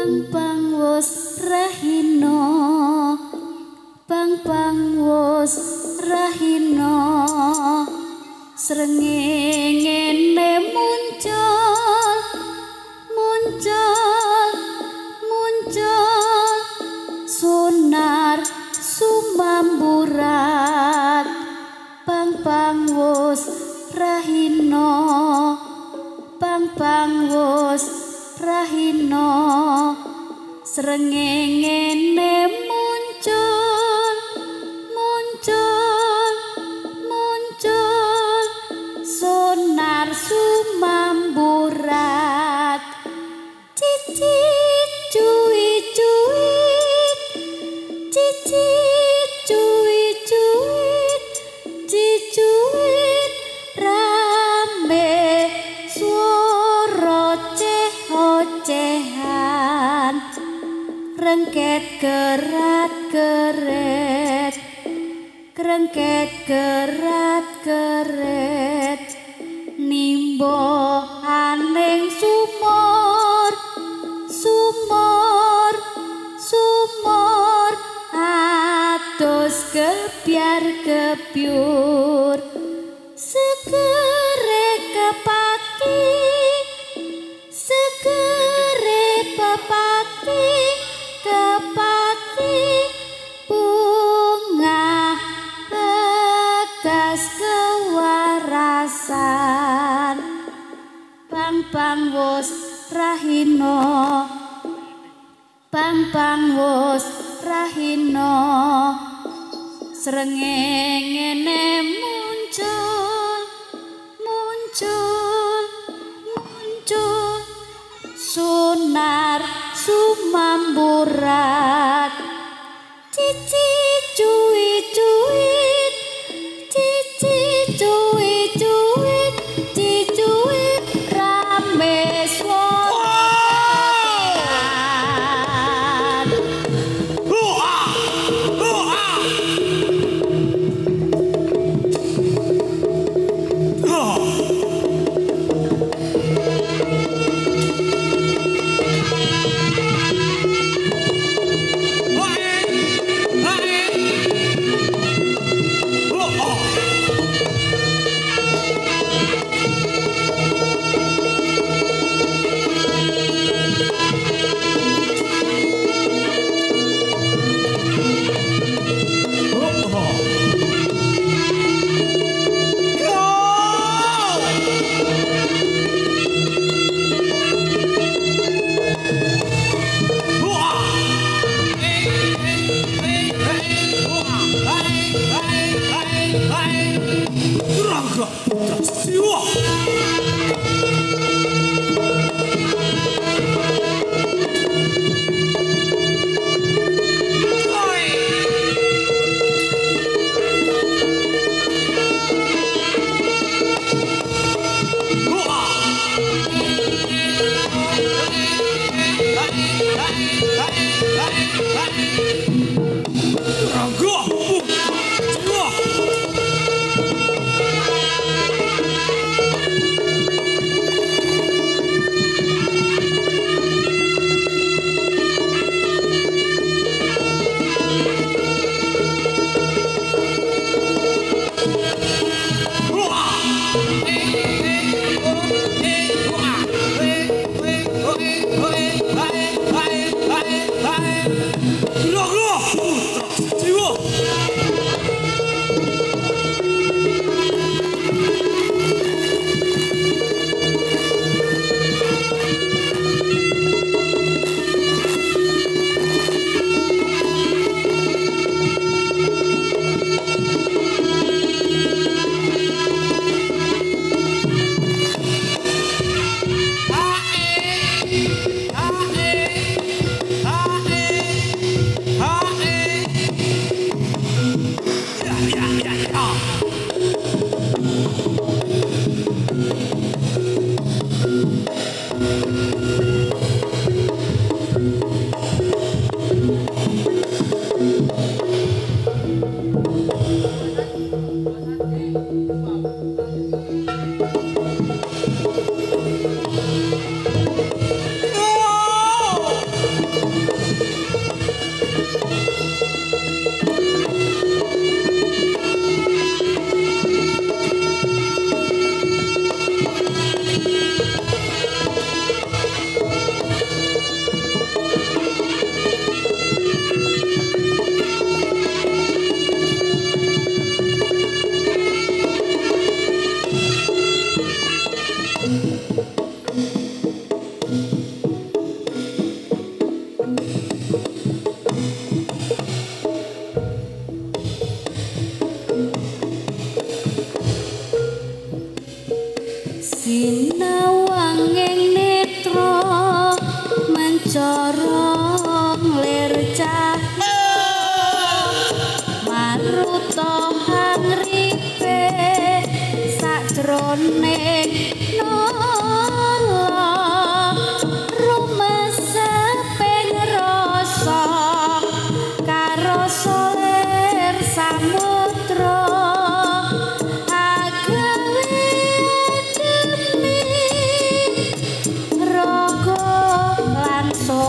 Pang wus rahina Pang wus rahina srengenge muncul sunar sumamburat Pang wus rahina Pang wus rahina srengenge muncul sonar sumamburat cicit cuit cicuit rame swara ocehan rengket kerat keret nimbo aning sumur atus kebyur segere kepati bunga bekas kewarasan Pang wus rahina Pang wus rahina srengenge muncul sunar sumamburat cicit cuit rame swara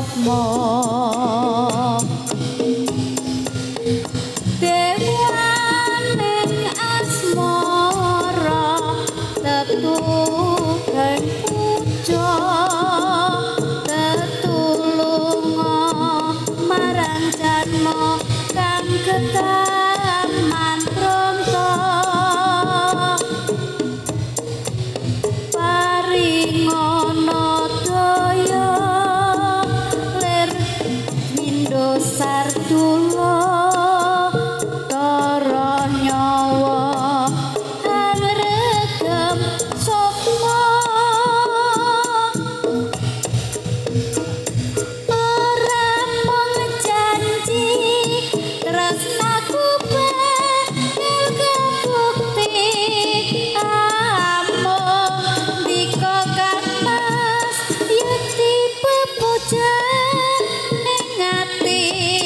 sukma dewaning asmara tetu kang puja tetulunga marang janma kang ketaman pronto paringono daya lir mindo sartula tara nyawa angregem sukma ora mung janji tresnaku bakal kabukti amung dika kang mas yekti pepujan ning ati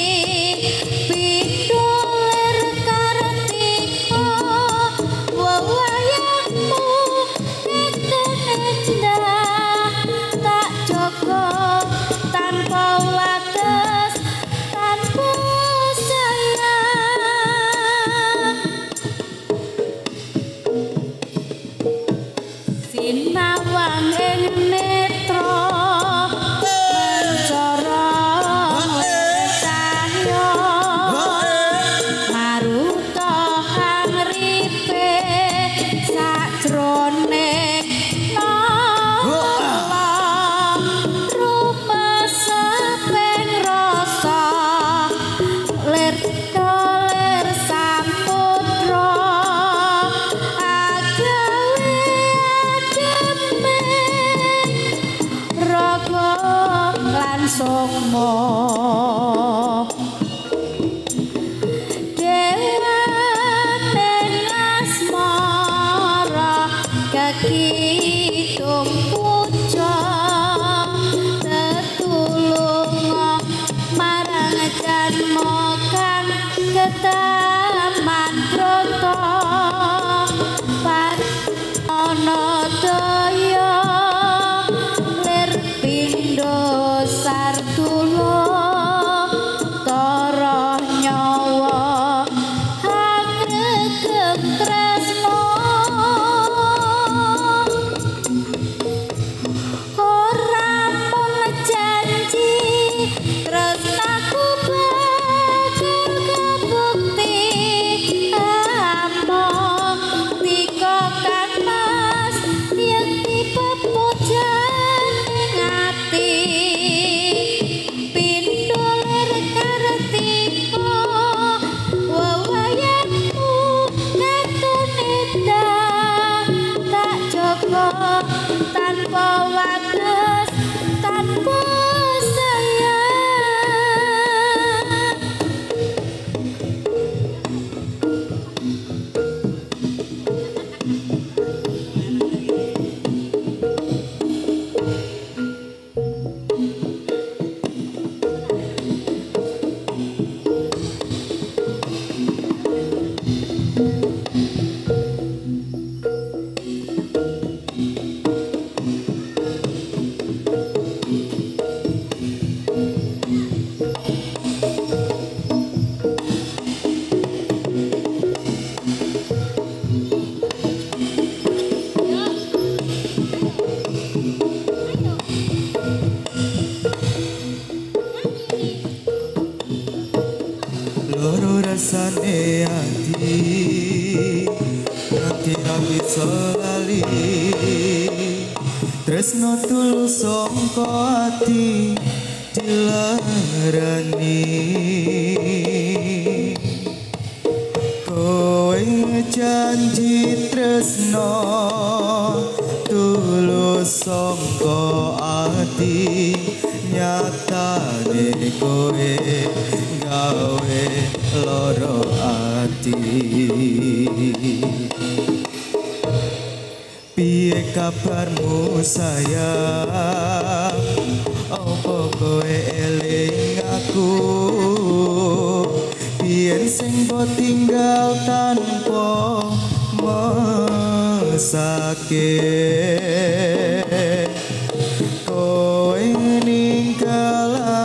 pitulir kartika wewayangmu ketenda tak jaga tanpa wates tanpa sayang sinawang ing netra mencara cahya maruta hangripe sajroning nala rumeseping rasa lir dolir samputra agawe ademe raga lan sukma dewaning asmara kekitung puja tetulunga marang janma kang ketaman pronto ana daya lir pindho sartula tara nyawa angregem tresna ora mung janji tresnaku bakal kabukti among dika kang mas yekti pepujan ning ati pindulir kartika wewayangmu ketunita tak jaga tanpa wates tanpa sayang loro rasane ati nanti ra bisa lali tresno tulus sangka ati dilarani kowe janji tresno tulus sangka ati nyatane kowe gawe loro ati piye kabarmu sayang opo kowe eling aku biyen sing mbok tinggal tanpa mesake kowe ninggal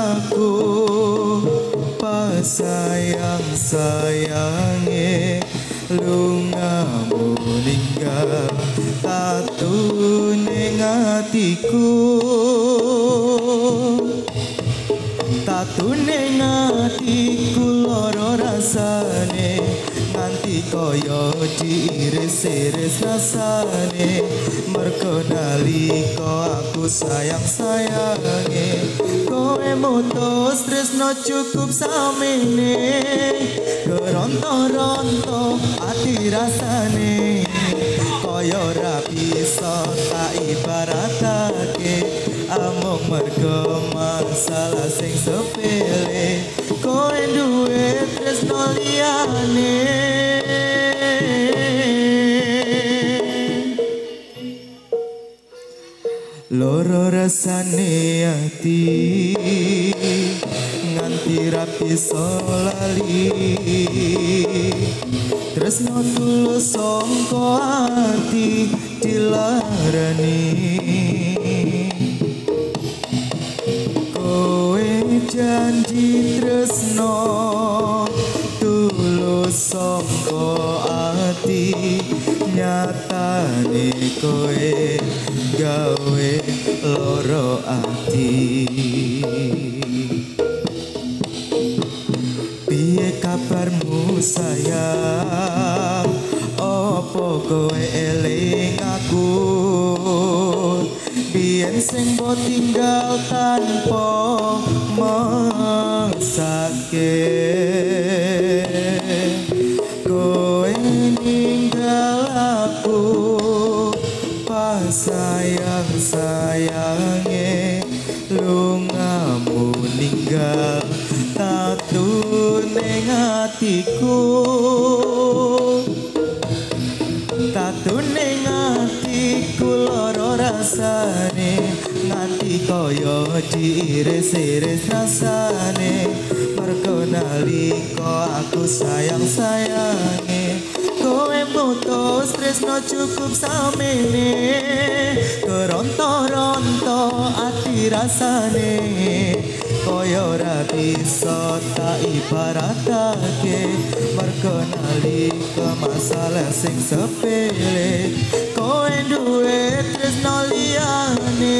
tatune ngatiku loro rasane nganti kaya diiris-iris rasane mergo nalika aku sayang-sayange kowe mutus tresno cukup samene geronto-ronto ati rasane kaya ora bisa tak ibaratake amung mergo masalah sing sepele kowe duwe tresno liyane loro rasane ati nganti ra bisa lali tresno tulus sangka ati dilarani kowe janji tresno tulus sangka ati nyatane kowe gawe loro ati piye kabarmu sayang opo kowe eling aku biyen sing mbok tinggal tanpa mangsake kowe ninggal aku pas sayang-sayange lungamu ninggal tatu ning atiku tatu ning atiku loro rasane nganti kaya diiris-iris rasane mergo nalika aku sayang-sayange kowe putus tresno cukup samene keronto-ronto ati rasane kaya ora bisa tak ibaratake mergo nalika masalah sing sepele kowe duwe tresno liyane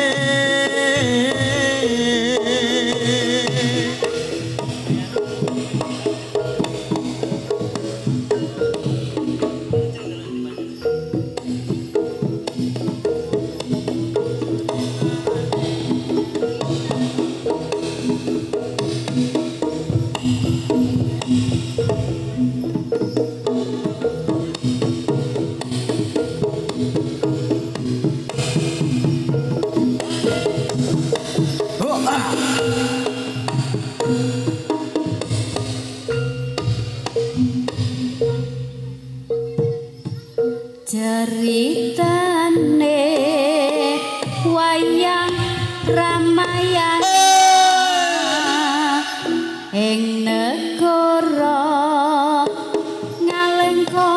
ceritane wayang Ramayana ing negara Ngalengka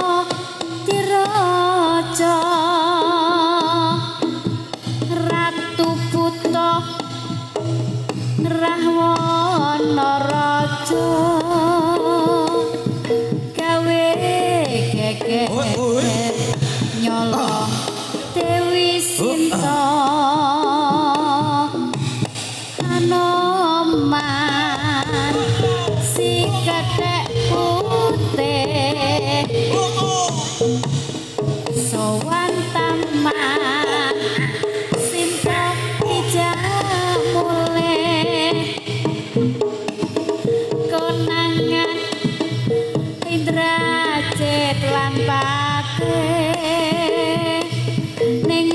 Tiraja Ratu Buta Rahwana Raja gawe geger nyolong Dewi Sinta Hanoman si kethek putih sowan taman Sinta ijamule konangan Indrajit lan Patih ning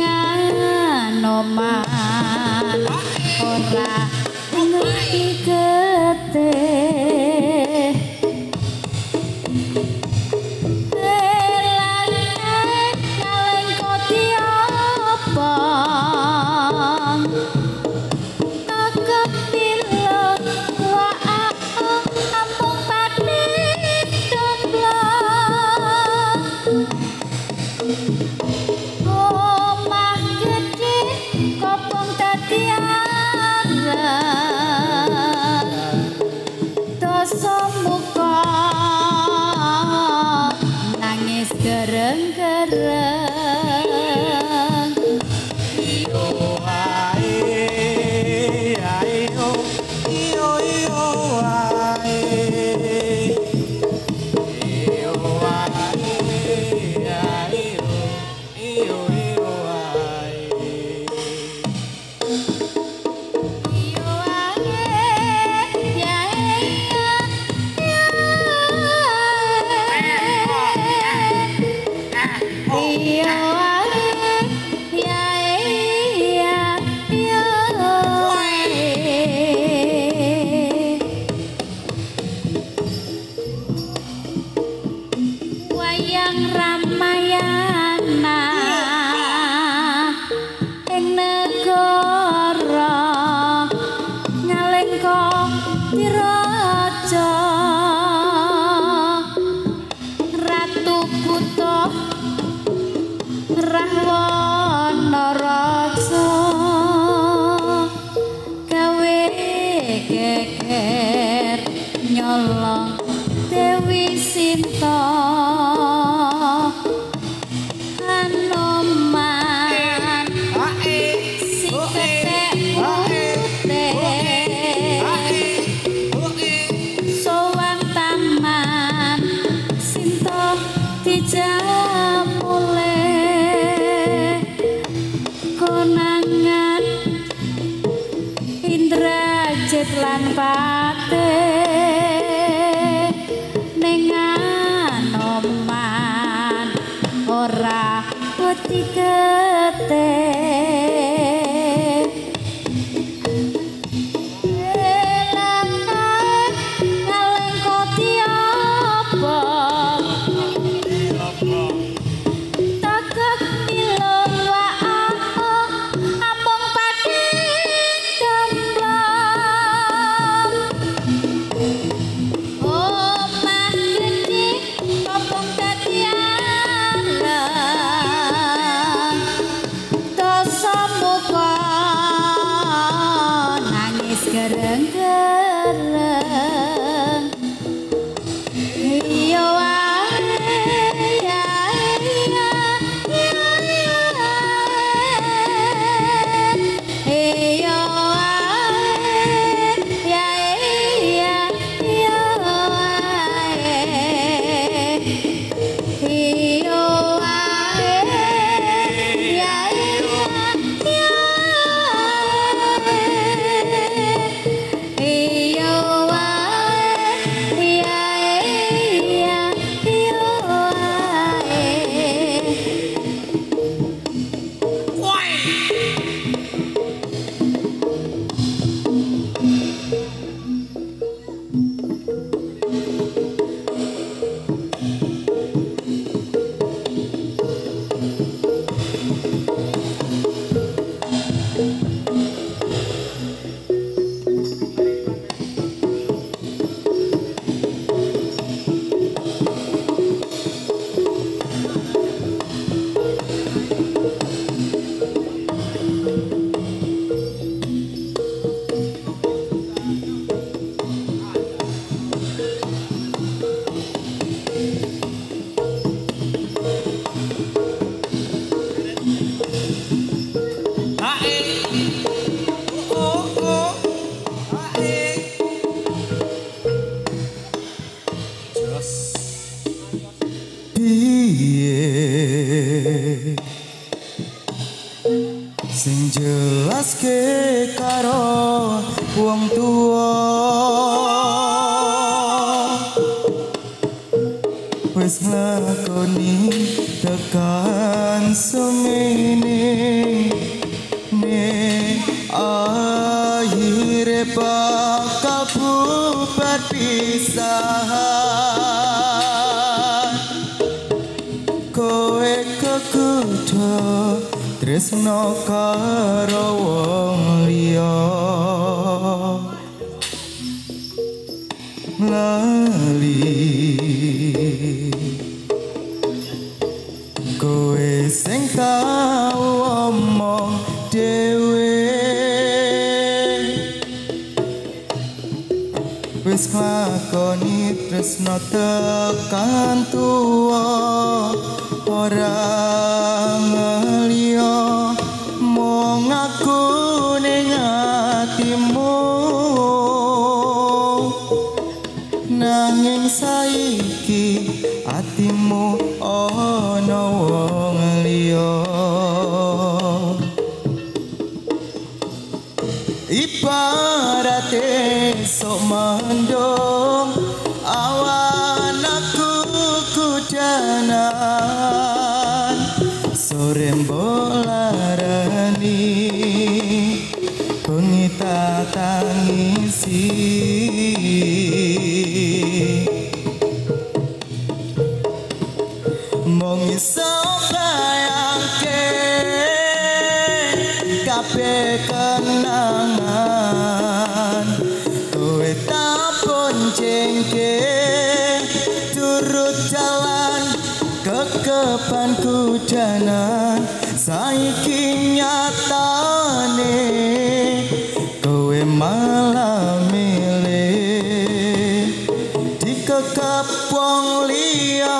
Anoman ora ngerti getih Ngalengka diobong Nakepilo wa amung pati domblong omah gedhe kopong dadi arep dosa muka nangis gereng-gereng iyo ae ae oh iyo lan patih ning anoman ora wedi getih elakae ngaleng koti apa takak ilung waah amung pati gemblong omah gede kopong dadi alang dosa muka nangis gereng-gereng iya wae ya iya iya wae ya iya iya wae iya wae ya iya iya iya wae ya iya iya wae piye sing jelaske karo wong tuwa wis nglakoni tekan semene ne akhire bakal bubar pisahan kowe kekuto tresno karo wong liya lali kowe sing tau omong dhewe wis nglakoni tresno tekan tuwa ora ngeliya mung aku ning atimu nanging saiki atimu ana wong liya ibarate sok mendung awan aku kudanan sore mbolarani bengi tak tangisi mung iso bayangke kabeh kenangan kowe tak boncengke turut jalan kekepan kudanan saiki nyatane kowe malah milih dikekep wong liya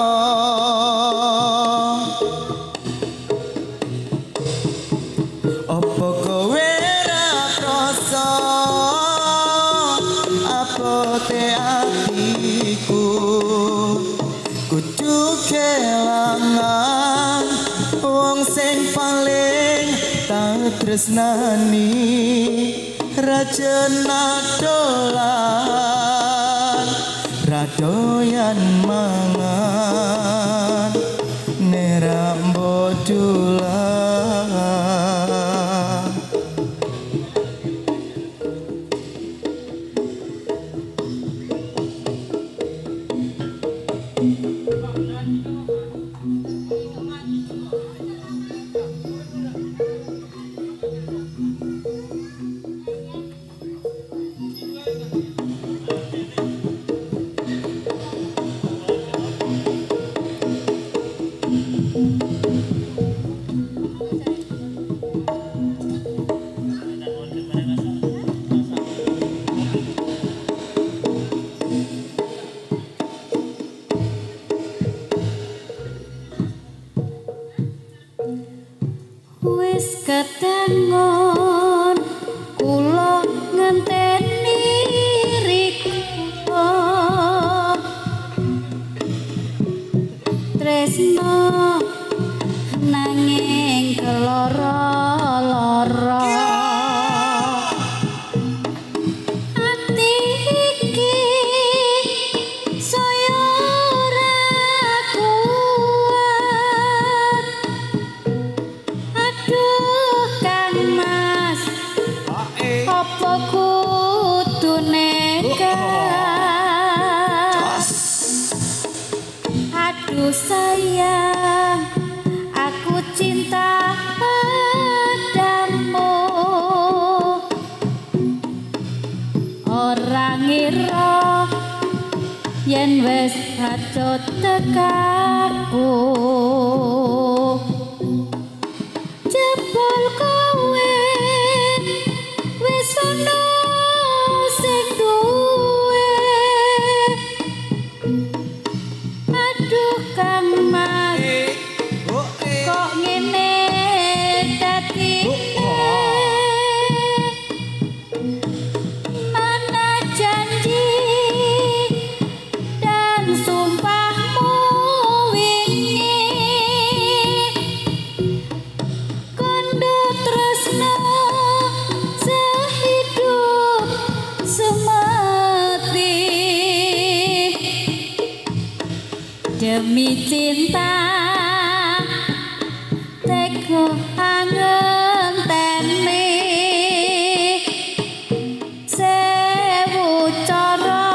opo kowe ra krasa apote atiku kudu kelangan wong sing paling tak tresnani Rajena dolan radoyan mangan nerambo dolan wis kedangon kula ngenteni riko tresno nanging keloro-loro ati iki saya ora kuat aduh Kang Mas apa kudu nekat aduh sayang aku cinta padamu orang ngira yen wis hajat tekaku jebul kowe wis ana sing duwe aduh Kang Mas kok ngene dadine mana janji dan sumpahmu wingi kondo tresno sehidup semati demi cinta teko angenteni sewu cara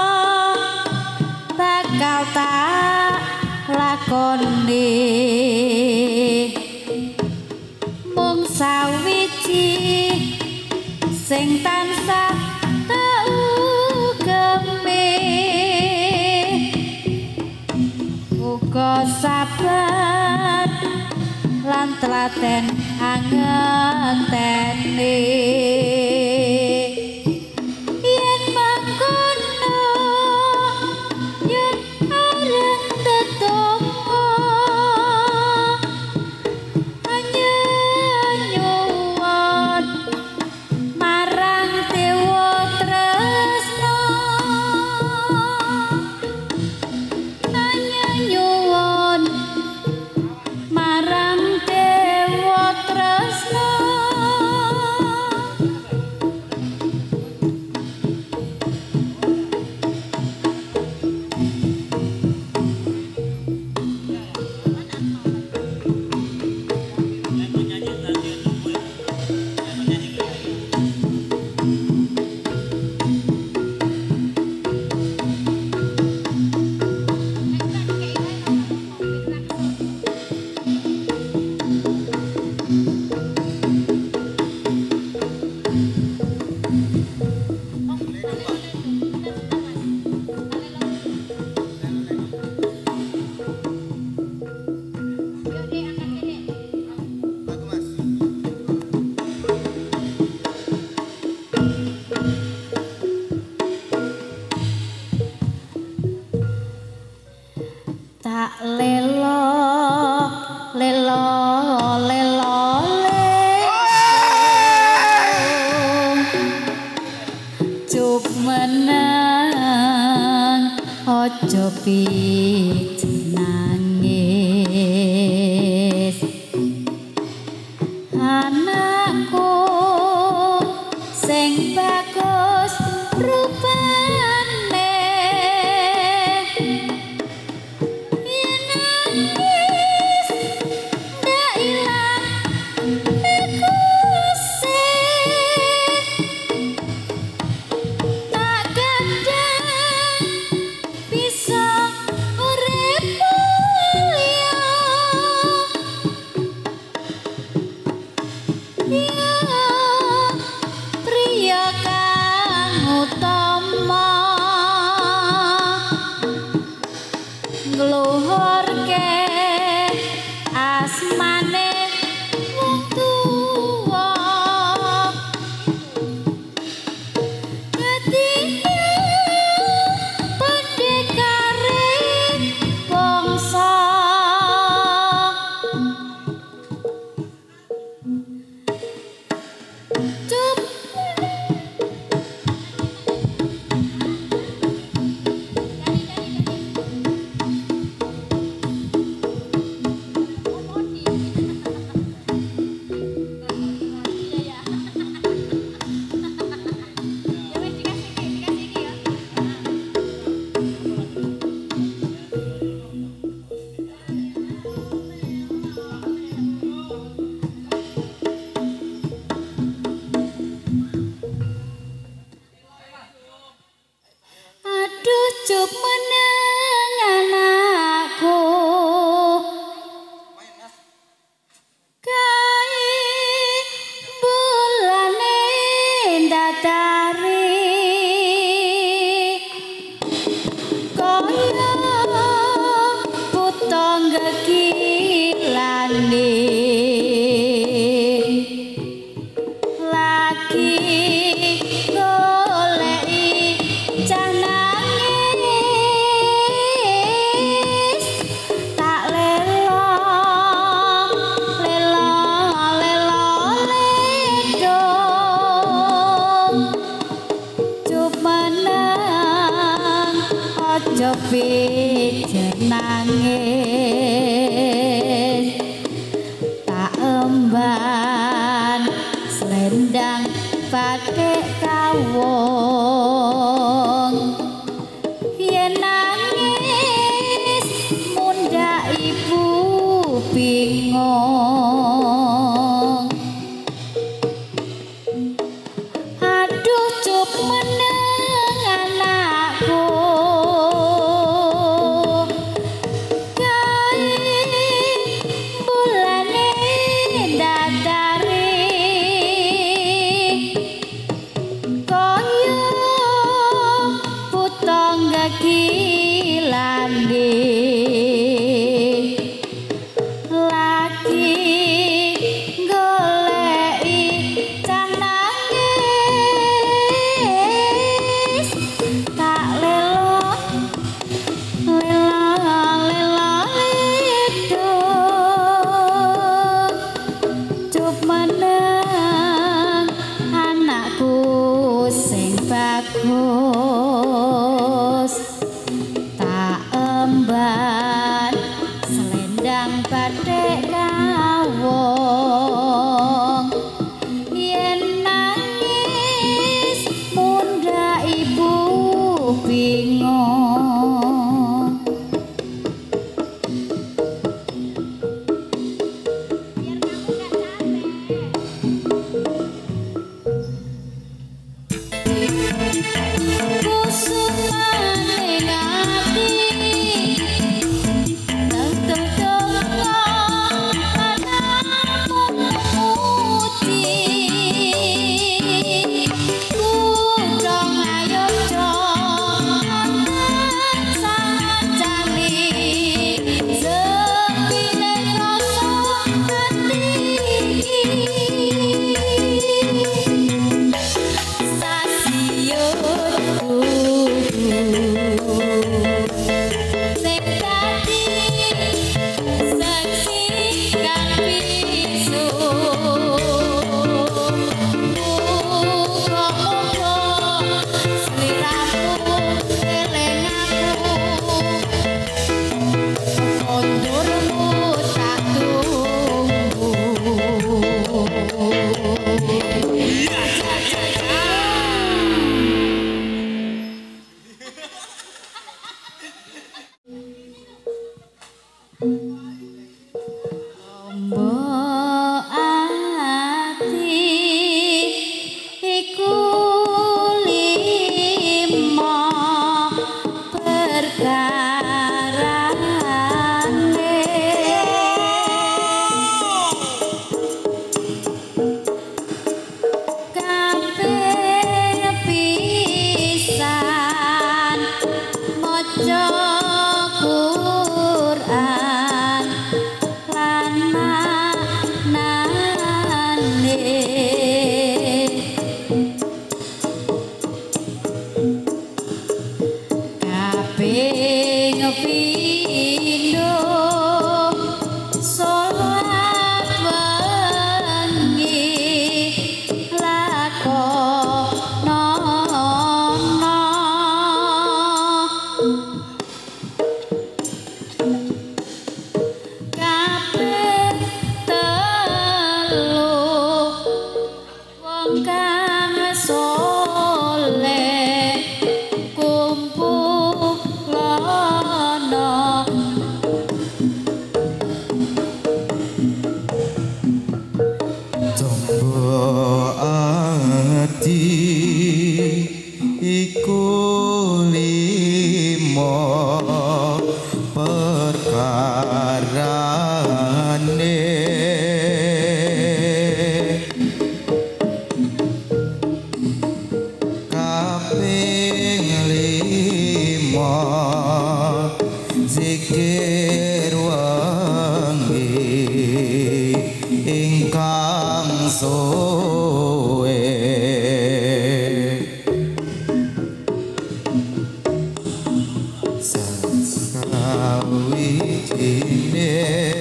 bakal tak lakoni mung sawiji sing tansah tau gemi uga sabar lan telaten angenteni yen mangkono yen areng tetunggo nyuwun marang dewa tresno nyuwun marang dewa tresno tak lelo lelo lelo cup menang ojo pit nangis anakku sing bagus rupane yen nangis ndak ilang iku sing tak kadang bisa urip mulia priya kang utama ngluhurke asmane wong tuwa dadi pendekare bangsa Cup Aduh cup meneng anakku kai bulane datari kaya putong gegilane lagi goleki cah nangis tak lelo lelo lelo ledo cup meneng aja pijet nangis tak emban selendang pakai kawong yen nangis munda ibu bingung aduh cup meneng anakku kai bulane datari kaya putong gegilane lagi goleki cah nangis tak lelo lelo lelo ledo cup meneng anakku sing bagus tak emban selendang batik kawong yen nangis munda ibu bingung biar kamu gak capek kusumaning ati iku limo perkarane kaping limo zikir wangi ingkang soe sawijine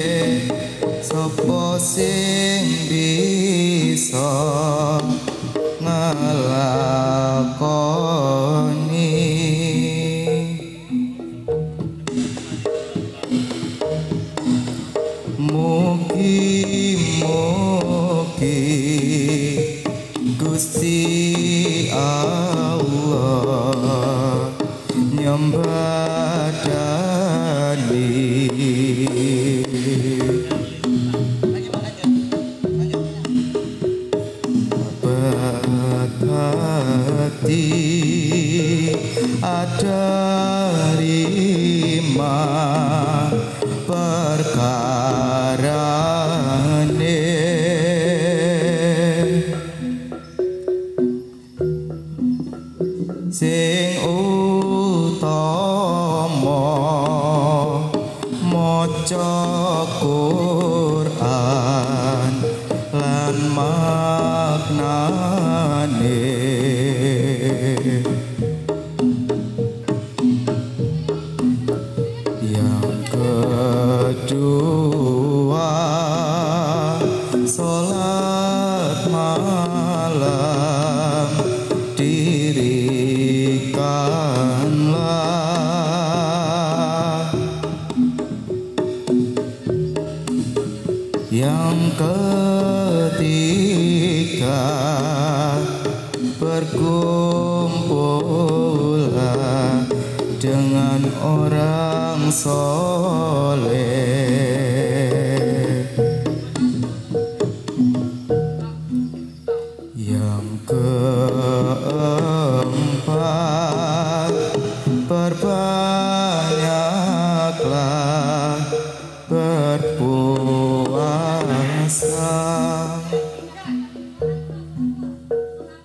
sapa sing bisa nglakoni mugi-mugi Gusti Allah nyembadani hati ada rima perkarane sing utama maca Quran lan maknane yang kedua salat malam dirikanlah yang ketiga berkumpullah dengan orang soleh yang keempat perbanyaklah berpuasa